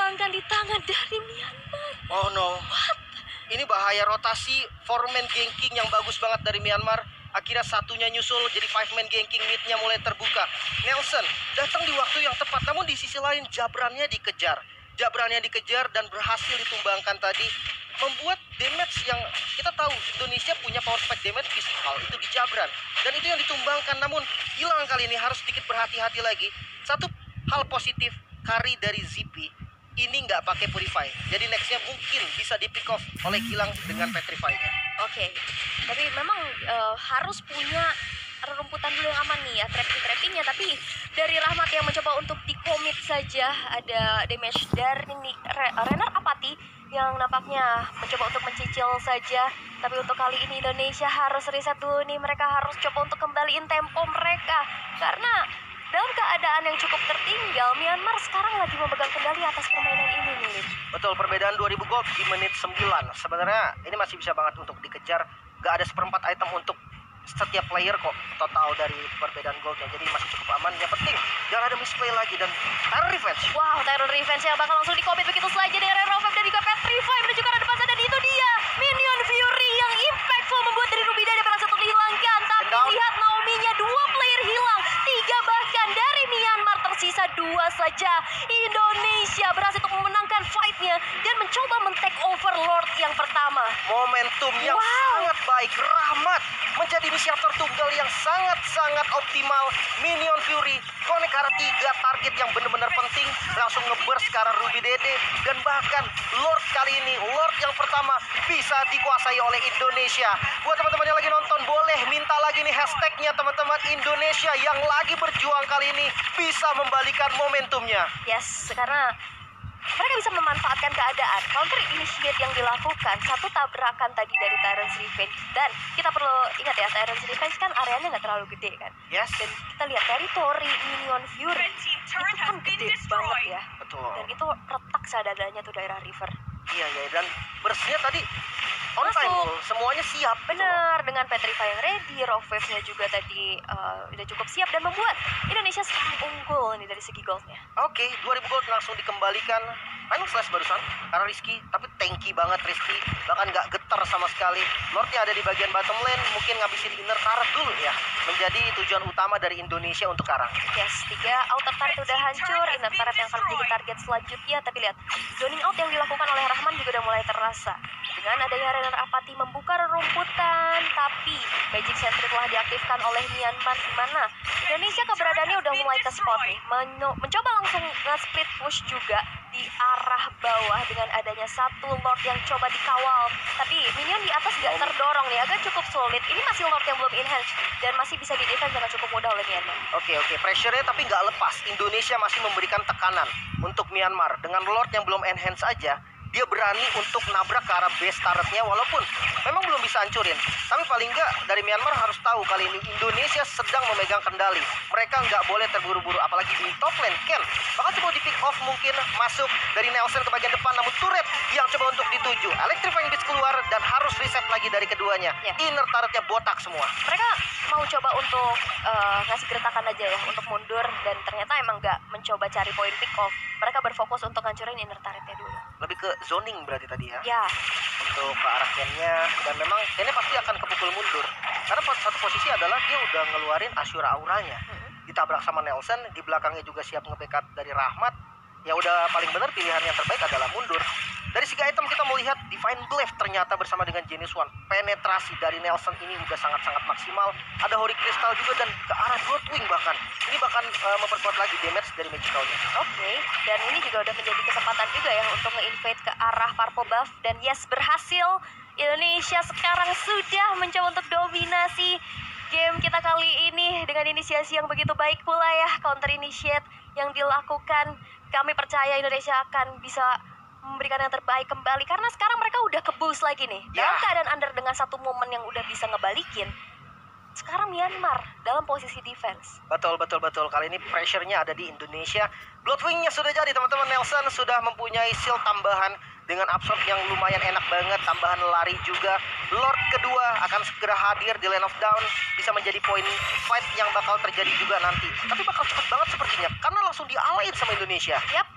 ditumbangkan di tangan dari Myanmar. Oh no. Ini bahaya rotasi 4-man ganking yang bagus banget dari Myanmar. Akhirnya satunya nyusul jadi 5-man ganking, mid-nya mulai terbuka. Nelson datang di waktu yang tepat, namun di sisi lain Jabrannya dikejar. Jabrannya dikejar dan berhasil ditumbangkan tadi. Membuat damage yang kita tahu Indonesia punya power spike damage fisikal itu di Jabran. Dan itu yang ditumbangkan, namun hilang kali ini, harus sedikit berhati-hati lagi. Satu hal positif, carry dari Zippy ini nggak pakai Purify. Jadi nextnya mungkin bisa di pick off oleh Gilang dengan Petrify-nya. Oke, tapi memang harus punya rumputan dulu yang aman nih ya, trappingnya. Tapi dari Rahmat yang mencoba untuk di-commit saja, ada damage dari Renner Apathy yang nampaknya mencoba untuk mencicil saja. Tapi untuk kali ini Indonesia harus reset dulu nih, mereka harus coba untuk kembaliin tempo mereka. Karena dalam keadaan yang cukup tertinggal, Myanmar sekarang lagi memegang kendali atas permainan ini nih. Betul, perbedaan 2000 gold di menit 9. Sebenarnya ini masih bisa banget untuk dikejar. Gak ada seperempat item untuk setiap player kok total dari perbedaan goldnya. Jadi masih cukup aman. Yang penting jangan ada misplay lagi. Dan Terror Revenge. Wow, Terror Revenge yang bakal langsung di-commit begitu saja dari Rovef dan juga Petrify menuju ke arah depan sana. Dan itu dia Minion Fury yang impactful membuat dari Rubidaya berhasil untuk dihilangkan. Tapi lihat Naomi-nya, 2 player hilang, 3 bahkan dari Myanmar, tersisa 2 saja. Indonesia berhasil untuk memenangkan fight-nya dan mencoba men-take over Lord yang pertama. Momentum yang sangat baik. Rahmat menjadi inisiator tunggal yang sangat-sangat optimal. Minion Fury connect arah 3 target yang benar-benar penting, langsung nge-burst ke arah Ruby Dede. Dan bahkan Lord kali ini, Lord yang pertama bisa dikuasai oleh Indonesia. Buat teman-teman yang lagi nonton, boleh minta lagi nih hashtagnya teman-teman. Indonesia yang lagi berjuang kali ini bisa membalikan momentumnya. Yes, karena mereka bisa memanfaatkan keadaan. Counter initiate yang dilakukan, satu tabrakan tadi dari Tyrant's Revenge. Dan kita perlu ingat ya, Tyrant's Revenge kan areanya nggak terlalu gede kan. Yes. Dan kita lihat teritori Minion Fury itu kan gede banget ya. Betul. Dan itu retak seadanya tuh daerah river. Iya, dan burstnya tadi on time, semuanya siap. Bener, dengan Petrify yang ready, Rovef-nya juga tadi udah cukup siap dan membuat Indonesia sekarang unggul nih dari segi goldnya. Oke, 2000 gold langsung dikembalikan. Final slash barusan karena Rizky, tapi tanky banget Rizky, bahkan nggak getar sama sekali. Lordnya ada di bagian bottom lane, mungkin ngabisin inner turret dulu ya, menjadi tujuan utama dari Indonesia untuk Karang. Yes, 3 outer turret udah hancur, inner turret yang akan menjadi target selanjutnya. Tapi lihat, zoning out yang dilakukan oleh Rahman juga udah mulai terasa. Dengan adanya Renner Apathy membuka rerumputan, tapi Magic Sentry telah diaktifkan oleh Myanmar, di mana Indonesia keberadaannya udah mulai ke spot nih, mencoba langsung nge-split push juga di arah bawah dengan adanya satu Lord yang coba dikawal. Tapi minion di atas gak terdorong nih, agak cukup solid. Ini masih Lord yang belum enhance dan masih bisa di-defense dengan cukup mudah oleh Myanmar. Oke, pressure-nya tapi nggak lepas. Indonesia masih memberikan tekanan untuk Myanmar. Dengan Lord yang belum enhance aja, dia berani untuk nabrak ke arah base turretnya, walaupun memang belum bisa hancurin. Tapi paling nggak dari Myanmar harus tahu kali ini Indonesia sedang memegang kendali. Mereka nggak boleh terburu-buru, apalagi di top lane. Ken bakal coba di pick off, mungkin masuk dari Nelson ke bagian depan, namun turret yang coba untuk dituju. Electrifying Beast keluar dan harus reset lagi dari keduanya. Inner turretnya botak semua. Mereka mau coba untuk ngasih gertakan aja ya, untuk mundur, dan ternyata emang nggak mencoba cari poin pick off. Mereka berfokus untuk hancurin inner turretnya dulu. Lebih ke zoning berarti tadi ya? Ya. Untuk ke arah Ken-nya, dan memang Ken-nya pasti akan kepukul mundur. Karena satu posisi adalah dia udah ngeluarin Ashura auranya. Ditabrak sama Nelson, di belakangnya juga siap nge-backup dari Rahmat. Ya udah, paling benar pilihan yang terbaik adalah mundur. Dari segi item kita melihat Divine Glaive ternyata bersama dengan Genius One. Penetrasi dari Nelson ini udah sangat-sangat maksimal. Ada Hori Crystal juga dan ke arah Bloodwing bahkan. Ini bahkan memperkuat lagi damage dari Magicalnya. Oke, dan ini juga udah menjadi kesempatan juga ya untuk nge-invade ke arah Purple Buff. Dan yes, berhasil. Indonesia sekarang sudah mencoba untuk dominasi game kita kali ini dengan inisiasi yang begitu baik pula ya. Counter initiate yang dilakukan. Kami percaya Indonesia akan bisa memberikan yang terbaik kembali, karena sekarang mereka udah ke-boost lagi nih. Dalam keadaan under dengan satu momen yang udah bisa ngebalikin. Sekarang Myanmar dalam posisi defense. Betul. Kali ini pressure-nya ada di Indonesia. Bloodwing-nya sudah jadi teman-teman. Nelson sudah mempunyai shield tambahan dengan absorb yang lumayan enak banget. Tambahan lari juga. Lord kedua akan segera hadir di Lane of Dawn. Bisa menjadi poin fight yang bakal terjadi juga nanti. Tapi bakal cepet banget sepertinya, karena langsung dialain sama Indonesia. Yap, karena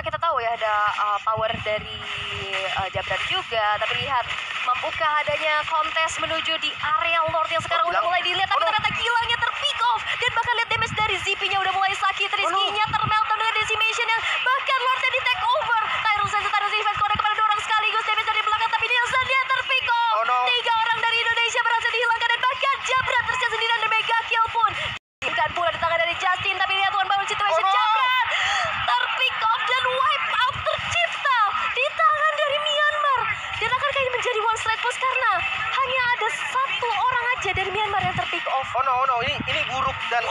kita tahu ya ada power dari Jabran juga, tapi lihat mampukah adanya kontes menuju di area Lord yang sekarang udah mulai dilihat, tapi ternyata Gilangnya terpick off dan bahkan lihat damage dari ZP-nya udah mulai sakit, Rizky-nya termeltdown dengan decimation yang bahkan Lordnya di take over. Tyrus defense connect kepada 2 orang sekaligus, damage dari belakang tapi Nielsen dia terpick off. 3 orang dari Indonesia berhasil dihilangkan dan bahkan Jabran tersisa sendirian dan mega kill pun diinginkan pula di tangan dari Justin, tapi lihat one bound situation Jabran terpick off dan wipe out tercipta di tangan dari Myanmar. Dan akankah ini menjadi one straight push karena hanya ada 1 orang aja dari Myanmar yang terpick off. Oh no, ini buruk dan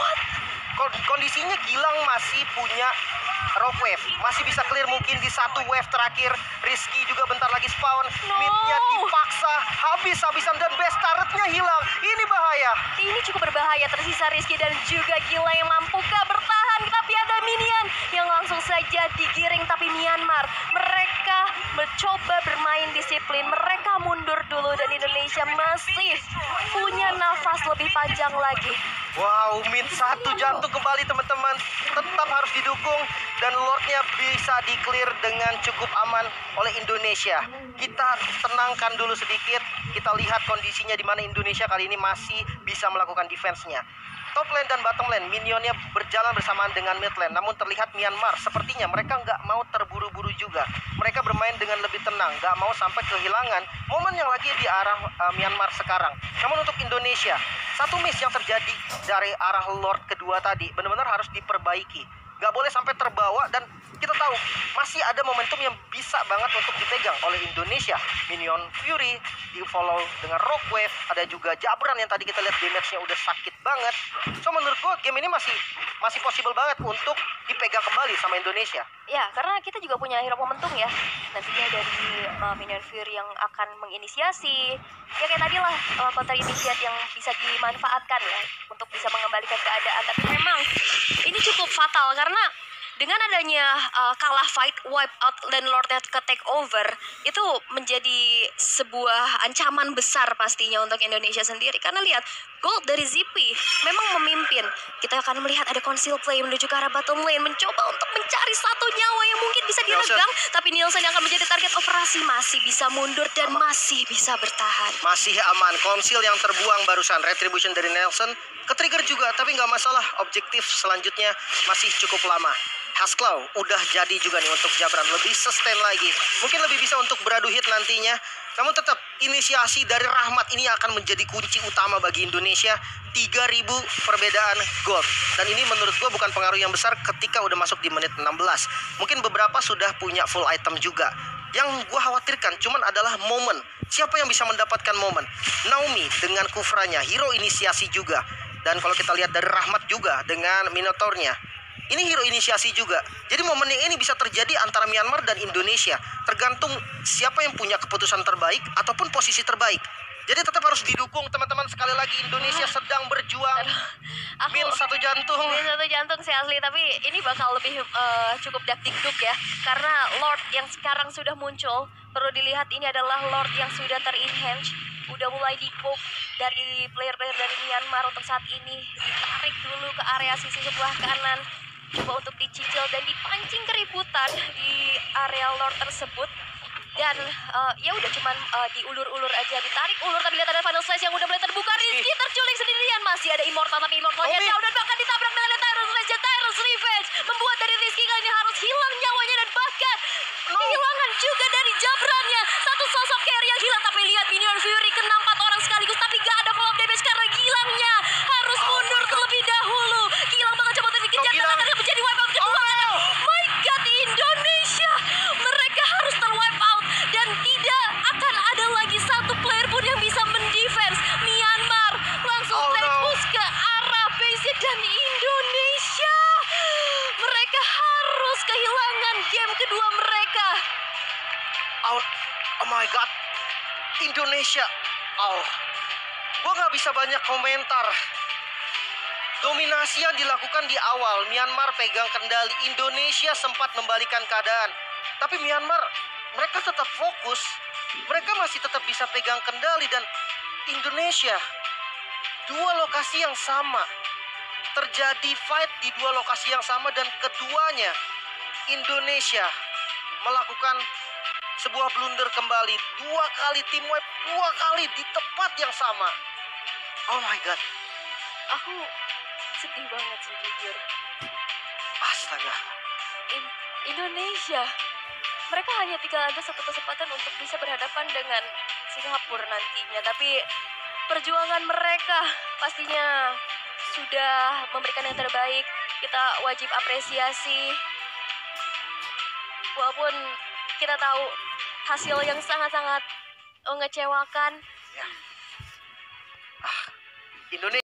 kondisinya Gilang masih punya rock wave, masih bisa clear mungkin di 1 wave terakhir. Rizky juga bentar lagi spawn, midnya dipaksa habis-habisan dan best turretnya hilang. Ini bahaya. Ini cukup berbahaya, tersisa Rizky dan juga Gila yang mampukah bertahan, tapi ada minion yang langsung saja digiring. Tapi Myanmar, mereka mencoba bermain disiplin, mereka mundur dulu dan Indonesia masih punya nafas lebih panjang lagi. Wow, mid 1 jantung kembali teman-teman. Tetap harus didukung dan Lordnya bisa di-clear dengan cukup aman oleh Indonesia. Kita tenangkan dulu sedikit. Kita lihat kondisinya di mana Indonesia kali ini masih bisa melakukan defense-nya. Top lane dan bottom lane, minionnya berjalan bersamaan dengan mid lane. Namun terlihat Myanmar, sepertinya mereka nggak mau terburu-buru juga. Mereka bermain dengan lebih tenang, nggak mau sampai kehilangan momen yang lagi di arah Myanmar sekarang. Namun untuk Indonesia, 1 miss yang terjadi dari arah Lord kedua tadi benar-benar harus diperbaiki. Nggak boleh sampai terbawa dan kita tahu masih ada momentum yang bisa banget untuk dipegang oleh Indonesia. Minion Fury di follow dengan Rock Wave, ada juga Jabran yang tadi kita lihat damage-nya udah sakit banget. So menurut gue game ini masih possible banget untuk dipegang kembali sama Indonesia. Ya, karena kita juga punya hero momentum ya. Nantinya dari Minion Fury yang akan menginisiasi. Ya kayak tadi lah, counter initiate yang bisa dimanfaatkan ya untuk bisa mengembalikan keadaan. Tapi memang ini cukup fatal karena dengan adanya kalah fight, wipe out dan Lordnya ke take over, itu menjadi sebuah ancaman besar pastinya untuk Indonesia sendiri. Karena lihat, gold dari ZP memang memimpin. Kita akan melihat ada conceal play menuju ke arah bottom lane, mencoba untuk mencari 1 nyawa yang mungkin bisa diregang. Tapi Nielsen yang akan menjadi target operasi masih bisa mundur dan masih bisa bertahan. Masih aman, conceal yang terbuang barusan, retribution dari Nelson ke-trigger juga, tapi nggak masalah. Objektif selanjutnya masih cukup lama. Hasclaw udah jadi juga nih untuk Jabran, lebih sustain lagi, mungkin lebih bisa untuk beradu hit nantinya. Namun tetap inisiasi dari Rahmat ini akan menjadi kunci utama bagi Indonesia. 3.000 perbedaan gold, dan ini menurut gue bukan pengaruh yang besar ketika udah masuk di menit 16. Mungkin beberapa sudah punya full item juga. Yang gue khawatirkan cuman adalah momen. Siapa yang bisa mendapatkan momen? Naomi dengan Kufranya, hero inisiasi juga. Dan kalau kita lihat dari Rahmat juga dengan Minotaurnya, ini hero inisiasi juga. Jadi momennya ini bisa terjadi antara Myanmar dan Indonesia, tergantung siapa yang punya keputusan terbaik ataupun posisi terbaik. Jadi tetap harus didukung teman-teman. Sekali lagi Indonesia sedang berjuang. Min 1 jantung. Min 1 jantung sih asli, tapi ini bakal lebih cukup dakdikduk ya. Karena Lord yang sekarang sudah muncul, perlu dilihat ini adalah Lord yang sudah ter-enhance, udah mulai di-poke dari player-player dari Myanmar untuk saat ini. Ditarik dulu ke area sisi sebelah kanan, coba untuk dicicil dan dipancing keributan di area Lord tersebut. Dan ya udah cuman diulur-ulur aja, ditarik ulur, tapi lihat ada final slice yang udah mulai terbuka. Rizky terculik sendirian, masih ada Immortal, tapi Immortalnya down dan bahkan ditabrak dengan Tyrus Revenge. Tyrus Revenge membuat dari Rizky kali ini harus hilang nyawanya dan bahkan kehilangan juga dari Jabrannya. 1 sosok carry yang hilang, tapi lihat Minion Fury kena 4 orang sekaligus, tapi gak ada follow up damage karena Gilangnya harus mundur terlebih dahulu. Gilang bakal coba untuk dikejar dan akan menjadi wipe out kedua. My God, Indonesia, mereka harus ter-wipe out dan tidak akan ada lagi 1 player pun yang bisa mendefense. Myanmar langsung push ke arah base dan Indonesia, mereka harus kehilangan game kedua mereka. Oh my God, Indonesia. Gue gak bisa banyak komentar. Dominasi yang dilakukan di awal, Myanmar pegang kendali, Indonesia sempat membalikan keadaan. Tapi Myanmar, mereka tetap fokus, mereka masih tetap bisa pegang kendali. Dan Indonesia, 2 lokasi yang sama, terjadi fight di 2 lokasi yang sama, dan keduanya Indonesia melakukan sebuah blunder kembali. 2 kali tim wipe, 2 kali di tempat yang sama. Oh my god. Aku sedih banget sih jujur. Astaga. Indonesia, mereka hanya tinggal ada satu kesempatan untuk bisa berhadapan dengan Singapura nantinya. Tapi perjuangan mereka pastinya sudah memberikan yang terbaik. Kita wajib apresiasi. Walaupun kita tahu hasil yang sangat-sangat mengecewakan. Ya. Indonesia